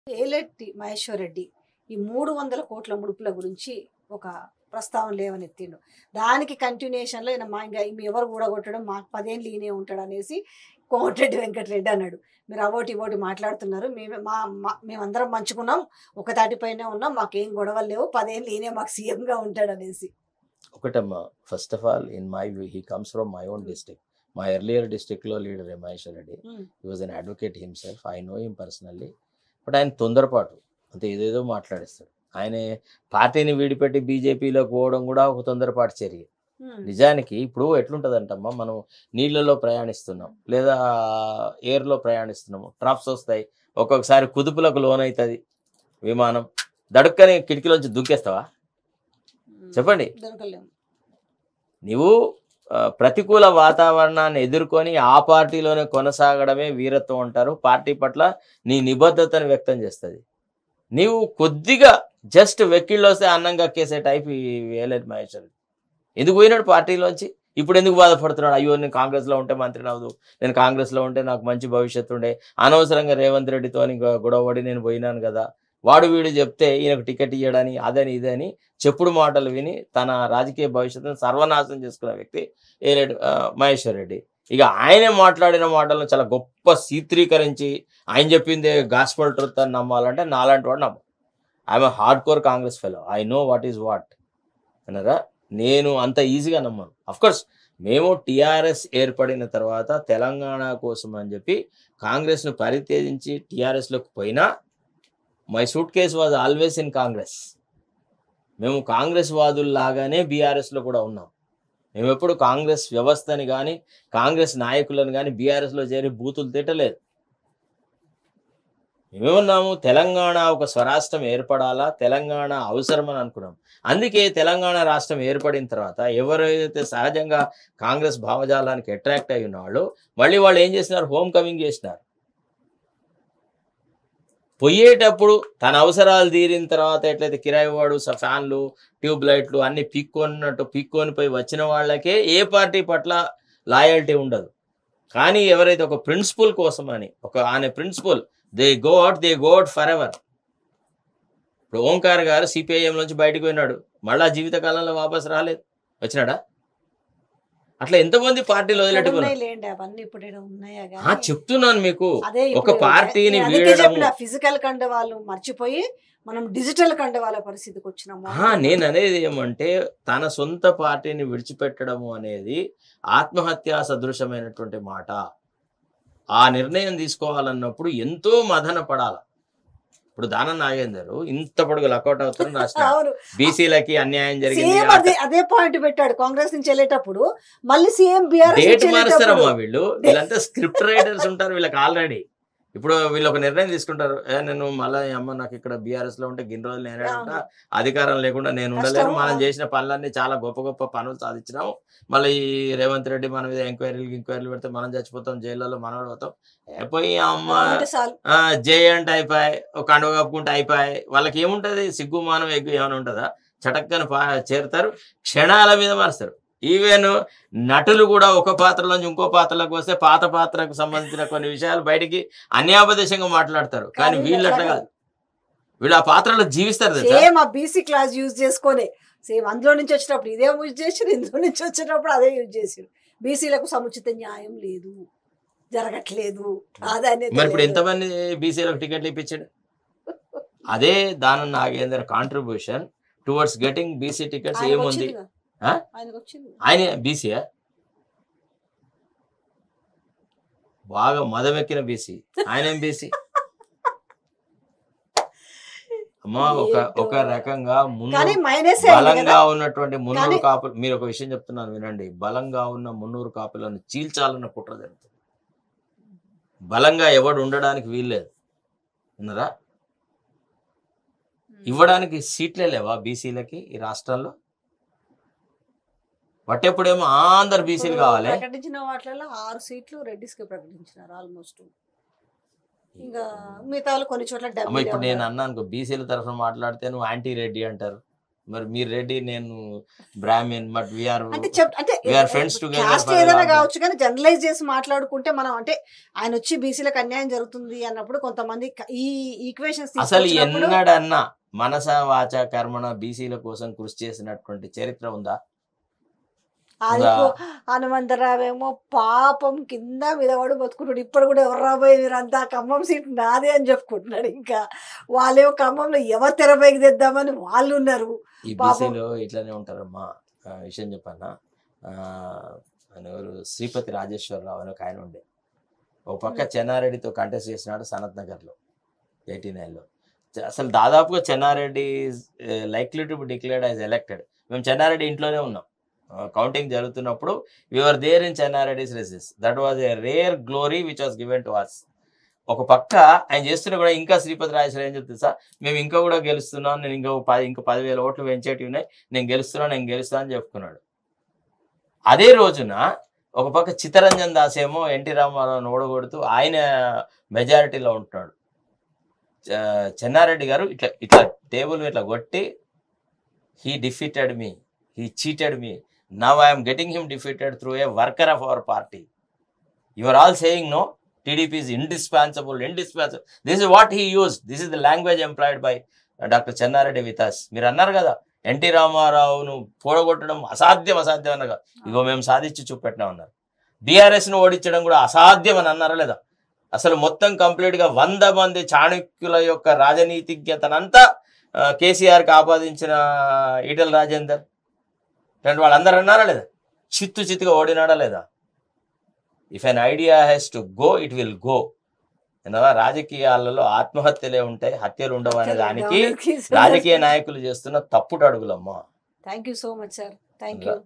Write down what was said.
ఏలెట్టి మహేశ్వర్ రెడ్డి ఈ 300 కోట్ల ముడుపుల గురించి ఒక ప్రస్తావన లేవనెత్తిండు. దానికి కంటిన్యూషన్లో ఈయన మా ఇంకా ఎవరు కూడగొట్టడం మాకు 10 ఏళ్ళు ఈయనే ఉంటాడు అనేసి కోమటిరెడ్డి వెంకటరెడ్డి అన్నాడు. మీరు అవోటి ఇవోటి మాట్లాడుతున్నారు, మేమందరం మంచుకున్నాం, ఒక తాటిపైనే ఉన్నాం, మాకేం గొడవలు లేవు, 10 ఏళ్ళు ఈయనే మాకు సీఎంగా ఉంటాడు అనేసి. ఒకటమ్మా, first of all in my view he comes from my own district. మా ఎర్లియర్ డిస్ట్రిక్ట్లో leader Maheshwar Reddy, he was an advocate himself, I know him personally. But ఆయన తొందరపాటు అంతే, ఏదేదో మాట్లాడేస్తాడు. ఆయన పార్టీని వీడిపెట్టి బీజేపీలోకి పోవడం కూడా ఒక తొందరపాటు చర్య. నిజానికి ఇప్పుడు ఎట్లుంటుందంటమ్మా, మనం నీళ్ళలో ప్రయాణిస్తున్నాం లేదా ఎయిర్లో ప్రయాణిస్తున్నాము, ట్రాప్స్ వస్తాయి, ఒక్కొక్కసారి కుదుపులకు లోన్ అవుతుంది విమానం, దడుక్కని కిటికీలోంచి దూకేస్తావా చెప్పండి? నువ్వు ప్రతికూల వాతావరణాన్ని ఎదుర్కొని ఆ పార్టీలోనే కొనసాగడమే వీరత్వం అంటారు. పార్టీ పట్ల నీ నిబద్ధతను వ్యక్తం చేస్తుంది. నీవు కొద్దిగా జస్ట్ వెక్కిళ్ళు వస్తే అన్నం కక్కేసే టైప్ వేయలేదు మహేశ్వర్. ఎందుకు పోయినాడు పార్టీలోంచి? ఇప్పుడు ఎందుకు బాధపడుతున్నాడు? అయ్యో నేను కాంగ్రెస్లో ఉంటే మంత్రి నవ్వదు, నేను కాంగ్రెస్లో ఉంటే నాకు మంచి భవిష్యత్తు ఉండే, అనవసరంగా రేవంత్ రెడ్డితో గొడవపడి నేను పోయినాను కదా, వాడు వీడు చెప్తే ఈయనకు టికెట్ ఇయ్యడని అదని ఇదని చెప్పుడు మాటలు విని తన రాజకీయ భవిష్యత్తును సర్వనాశనం చేసుకున్న వ్యక్తి మహేశ్వర్ రెడ్డి. ఇక ఆయనే మాట్లాడిన మాటలను చాలా గొప్ప సీత్రీకరించి ఆయన చెప్పింది గాస్పల్ ట్రూత్ అని నమ్మాలంటే నాలాంటి వాడు నమ్మ. I'm a hard core Congress fellow, I know what is what అన్నారా. నేను అంత ఈజీగా నమ్మను. అఫ్కోర్స్ మేము టీఆర్ఎస్ ఏర్పడిన తర్వాత తెలంగాణ కోసం అని చెప్పి కాంగ్రెస్ను పరిత్యజించి టీఆర్ఎస్లోకి పోయినా my suitcase was always in Congress. మేము కాంగ్రెస్ వాదుల్లాగానే బీఆర్ఎస్లో కూడా ఉన్నాం. మేము ఎప్పుడు కాంగ్రెస్ వ్యవస్థని కానీ కాంగ్రెస్ నాయకులను కానీ బీఆర్ఎస్లో చేరి బూతులు తిట్టలేదు. మేమేమన్నాము, తెలంగాణ ఒక స్వరాష్ట్రం ఏర్పడాలా, తెలంగాణ అవసరమని అనుకున్నాం. అందుకే తెలంగాణ రాష్ట్రం ఏర్పడిన తర్వాత ఎవరైతే సహజంగా కాంగ్రెస్ భావజాలానికి అట్రాక్ట్ అయి ఉన్నాళ్ళు మళ్ళీ వాళ్ళు ఏం చేసినారు, హోమ్ కమింగ్ చేసినారు. పోయేటప్పుడు తన అవసరాలు తీరిన తర్వాత ఎట్లయితే కిరాయి వాడు ఫ్యాన్లు ట్యూబ్ లైట్లు అన్ని పీక్కొని పోయి వచ్చిన వాళ్ళకే ఏ పార్టీ పట్ల లాయల్టీ ఉండదు. కానీ ఎవరైతే ఒక ప్రిన్సిపల్ కోసం అని ఆయన principle they go out forever. ఇప్పుడు ఓంకార్ గారు సిపిఐఎం నుంచి బయటకు పోయినాడు, మళ్ళా జీవితకాలంలో వాపస్ రాలేదు, వచ్చినాడా? అట్లా ఎంతమంది పార్టీలు వదిలేట్టుకున్నారు. చెప్తున్నాను మీకు, ఒక పార్టీని ఫిజికల్ కండవాళ్ళు మర్చిపోయి మనం డిజిటల్ కండవాళ్ళ పరిస్థితికి వచ్చినాము. నేను అనేది ఏమంటే తన సొంత పార్టీని విడిచిపెట్టడము అనేది ఆత్మహత్యా సదృశమైనటువంటి మాట. ఆ నిర్ణయం తీసుకోవాలన్నప్పుడు ఎంతో మదన పడాల. ఇప్పుడు దానం నాగేందర్ ఇంత పొడుగు లకౌట్ అవుతారు, బీసీలకి అన్యాయం జరిగింది అదే పాయింట్ పెట్టాడు. కాంగ్రెస్ నుంచి వెళ్ళేటప్పుడు మళ్ళీ సీఎం డేట్ మారుస్తారమ్మా వీళ్ళు. వీళ్ళంతా స్క్రిప్ట్ రైటర్స్ ఉంటారు వీళ్ళకి ఆల్రెడీ. ఇప్పుడు వీళ్ళు ఒక నిర్ణయం తీసుకుంటారు, నేను మళ్ళీ అమ్మ నాకు ఇక్కడ బీఆర్ఎస్ లో ఉంటే గిన్ని రోజులు నేనే ఉంటా, అధికారం లేకుండా నేను ఉండలేను, మనం చేసిన పనులన్నీ చాలా గొప్ప గొప్ప పనులు సాధించినాము, మళ్ళీ ఈ రేవంత్ రెడ్డి మన మీద ఎంక్వైరీలు పెడితే మనం చచ్చిపోతాం, జైల్లో మనం పోతాం, అయిపోయి అమ్మ జై అంటే అయిపోయి ఒక కండువ కప్పుకుంటే అయిపోయి. వాళ్ళకి ఏముంటది, సిగ్గు మానం ఎగ్గు ఏమైనా ఉంటుందా? చటక్కని చేరుతారు, క్షణాల మీద మారుస్తారు. ఈవెన్ నటులు కూడా ఒక పాత్రలోంచి ఇంకో పాత్రలోకి వస్తే పాత పాత్రకు సంబంధించిన కొన్ని విషయాలు బయటికి అన్యాపదేశంగా మాట్లాడతారు. కానీ వీళ్ళు అట్లా కాదు, వీళ్ళు ఆ పాత్రలో జీవిస్తారు. బీసీ క్లాస్ యూజ్ చేసుకొని సేమ్ అందులో నుంచి వచ్చినప్పుడు ఇదే యూజ్ చేసారు, ఇందులో నుంచి వచ్చేటప్పుడు అదే యూజ్ చేసారు. బీసీలకు సముచిత న్యాయం లేదు, జరగట్లేదు. మరి ఇప్పుడు ఎంతమంది బీసీలకు టికెట్లు ఇప్పించాడు? అదే Danam Nagender contribution towards getting BC tickets ఏముంది? ఆయన బీసీయా? బాగా మదమెక్కిన బీసీ ఆయన. ఏం బీసీ అమ్మా? ఒక రకంగా బలంగా ఉన్నటువంటి 300 కాపులు, మీరు ఒక విషయం చెప్తున్నాను వినండి, బలంగా ఉన్న 300 కాపులను చీల్చాలన్న కుట్ర జరుగుతుంది. బలంగా ఎవడు ఉండడానికి వీల్లేదు, ఉన్నారా? ఇవ్వడానికి సీట్లే లేవా బీసీలకి ఈ రాష్ట్రంలో? పట్టేప్పుడేమో అందరు బీసీలు కావాలి. ప్రకటించిన వాటిలో 6 సీట్లు రెడ్డిస్కి ప్రకటించినారు ఆల్మోస్ట్. ఇంకా మిగతా కొన్ని చోట్ల ఇప్పుడు నేను అన్నాను బీసీల తరఫున మాట్లాడితే నువ్వు యాంటీ రెడ్డి అంటారు. మరి మీరు రెడ్డి, నేను బ్రాహ్మణ్, బట్ వీఆర్ అంటే we are friends together caste for a ఏదైనా long time. కావచ్చు కానీ జనరలైజ్ చేసి మాట్లాడుకుంటే మనం అంటే ఆయన వచ్చి బీసీలకు అన్యాయం జరుగుతుంది అన్నప్పుడు కొంతమంది ఈ ఈక్వేషన్స్ అసలు ఎన్నడన్నా మనస వాచ కర్మణ బీసీల కోసం కృషి చేసినటువంటి చరిత్ర ఉందా? హనుమంతరావేమో పాపం కింద మీద వాడు బతుకుంటాడు. ఇప్పుడు కూడా ఎవరు రాబోయే మీరంతా ఖమ్మం సీట్ నాదే అని చెప్పుకుంటున్నాడు. ఇంకా వాళ్ళేమో ఖమ్మంలో ఎవరు తెరపైకి తెద్దామని వాళ్ళు ఉన్నారు. ఈ బీసీలో ఇట్లానే ఉంటారమ్మా. విషయం చెప్పన్నా, ఆయన ఎవరు శ్రీపతి రాజేశ్వరరావు అని ఒక ఆయన ఉండే. ఒక పక్క చెన్నారెడ్డితో కంటెస్ట్ చేసినాడు సనత్ నగర్లో 89లో. అసలు దాదాపుగా Chenna Reddy likely to be declared as elected. మేము చెన్నారెడ్డి ఇంట్లోనే ఉన్నాం, కౌంటింగ్ జరుగుతున్నప్పుడు వీఆర్ దేర్ ఇన్ చెన్నారెడ్డిస్ రెసిస్. That was a rare glory which was given to us. ఒక పక్క ఆయన చేస్తున్నా కూడా ఇంకా శ్రీపతి రాజేశ్వర ఏం చెప్తుంది సార్, మేము ఇంకా కూడా గెలుస్తున్నాం, నేను ఇంకా 10,000 ఓట్లు పెంచేటివి ఉన్నాయి, నేను గెలుస్తున్నా అని చెప్పుకున్నాడు. అదే రోజున ఒక పక్క చిత్తరంజన్ దాస్ ఏమో ఎన్టీ రామారావుని ఓడగొడుతూ ఆయన మెజారిటీలో ఉంటున్నాడు. చెన్నారెడ్డి గారు ఇట్లా ఇట్లా టేబుల్ ఇట్లా కొట్టి, he defeated me, he cheated me, now I'm getting him defeated through a worker of our party. You are all saying no, TDP is indispensable. This is what he used. This is the language employed by Dr. Chennareddy with us. మీరు అన్నారు కదా, NT రామారావును పోడగొట్టడం అసాధ్యం అన్నగా, ఇగో మేము సాధించి చూపెట్టినా ఉన్నారు. బీఆర్ఎస్ను ఓడించడం కూడా అసాధ్యం అని అన్నారా లేదా? అసలు మొత్తం కంప్లీట్గా 100 మంది చాణక్యుల యొక్క రాజనీతిజ్ఞతనంతా కేసీఆర్కి ఆపాదించిన ఈటెల రాజేందర్ ఇలాంటి వాళ్ళందరూ అన్నారా లేదా? చిత్తుగా ఓడినాడా లేదా? If an idea has to go, it will go. రాజకీయాలలో ఆత్మహత్యలే ఉంటాయి, హత్యలు ఉండవు అనే దానికి రాజకీయ నాయకులు చేస్తున్న తప్పుడు అడుగులమ్మా. Thank you so much sir. Thank you.